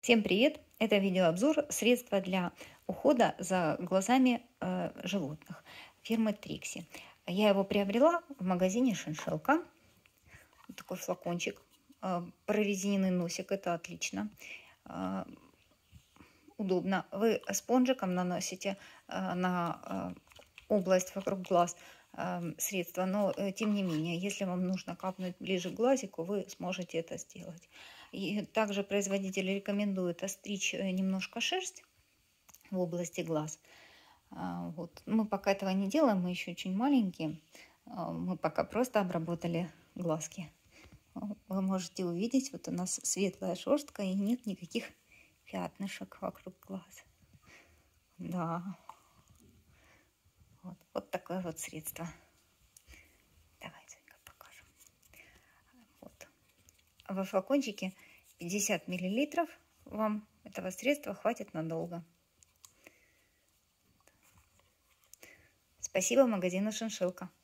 Всем привет! Это видеообзор средства для ухода за глазами животных фирмы Трикси. Я его приобрела в магазине Шиншилка. Вот такой флакончик. Прорезиненный носик, это отлично. Удобно. Вы спонжиком наносите на область вокруг глаз средства, но тем не менее, если вам нужно капнуть ближе к глазику, вы сможете это сделать. И также производитель рекомендует остричь немножко шерсть в области глаз. Вот. Мы пока этого не делаем, мы еще очень маленькие. Мы пока просто обработали глазки. Вы можете увидеть, вот у нас светлая шерстка и нет никаких пятнышек вокруг глаз. Да. Вот такое вот средство. Давайте покажем. Вот. Во флакончике 50 миллилитров. Вам этого средства хватит надолго. Спасибо магазину Шиншилка.